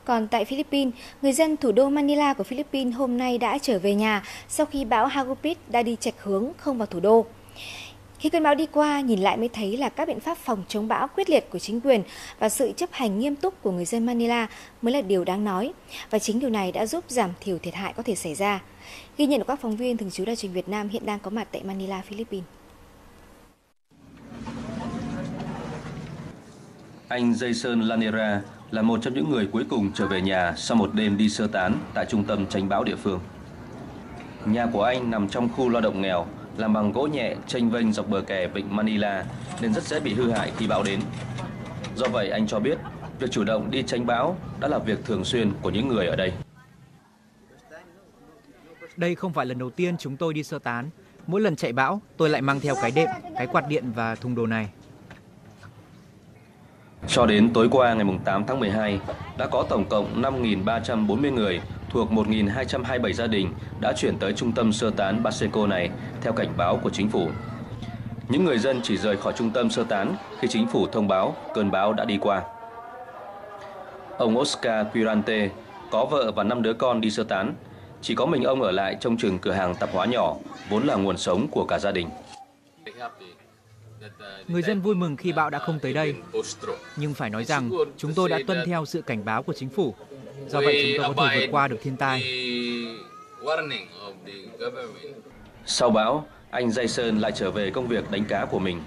Còn tại Philippines, người dân thủ đô Manila của Philippines hôm nay đã trở về nhà sau khi bão Hagupit đã đi chệch hướng không vào thủ đô. Khi cơn bão đi qua, nhìn lại mới thấy là các biện pháp phòng chống bão quyết liệt của chính quyền và sự chấp hành nghiêm túc của người dân Manila mới là điều đáng nói. Và chính điều này đã giúp giảm thiểu thiệt hại có thể xảy ra. Ghi nhận của các phóng viên thường trú Đài truyền Việt Nam hiện đang có mặt tại Manila, Philippines. Anh Jason Lanera là một trong những người cuối cùng trở về nhà sau một đêm đi sơ tán tại trung tâm tránh bão địa phương. Nhà của anh nằm trong khu lao động nghèo, làm bằng gỗ nhẹ chênh vênh dọc bờ kè vịnh Manila nên rất dễ bị hư hại khi bão đến. Do vậy anh cho biết, việc chủ động đi tránh bão đã là việc thường xuyên của những người ở đây. Đây không phải lần đầu tiên chúng tôi đi sơ tán. Mỗi lần chạy bão, tôi lại mang theo cái đệm, cái quạt điện và thùng đồ này. Cho đến tối qua ngày 8 tháng 12, đã có tổng cộng 5.340 người thuộc 1.227 gia đình đã chuyển tới trung tâm sơ tán Baseco này theo cảnh báo của chính phủ. Những người dân chỉ rời khỏi trung tâm sơ tán khi chính phủ thông báo cơn bão đã đi qua. Ông Oscar Quirante có vợ và 5 đứa con đi sơ tán. Chỉ có mình ông ở lại trông chừng cửa hàng tạp hóa nhỏ, vốn là nguồn sống của cả gia đình. Người dân vui mừng khi bão đã không tới đây. Nhưng phải nói rằng, chúng tôi đã tuân theo sự cảnh báo của chính phủ. Do vậy chúng tôi có thể vượt qua được thiên tai. Sau bão, anh Jason lại trở về công việc đánh cá của mình.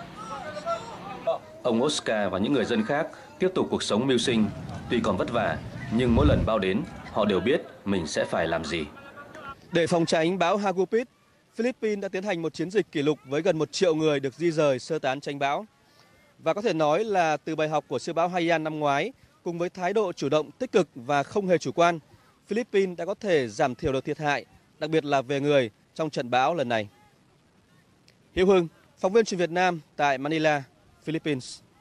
Ông Oscar và những người dân khác tiếp tục cuộc sống mưu sinh. Tuy còn vất vả, nhưng mỗi lần bão đến, họ đều biết mình sẽ phải làm gì. Để phòng tránh bão Hagupit, Philippines đã tiến hành một chiến dịch kỷ lục với gần 1 triệu người được di rời sơ tán tránh bão. Và có thể nói là từ bài học của siêu bão Haiyan năm ngoái, cùng với thái độ chủ động tích cực và không hề chủ quan, Philippines đã có thể giảm thiểu được thiệt hại, đặc biệt là về người trong trận bão lần này. Hiếu Hưng, phóng viên truyền Việt Nam tại Manila, Philippines.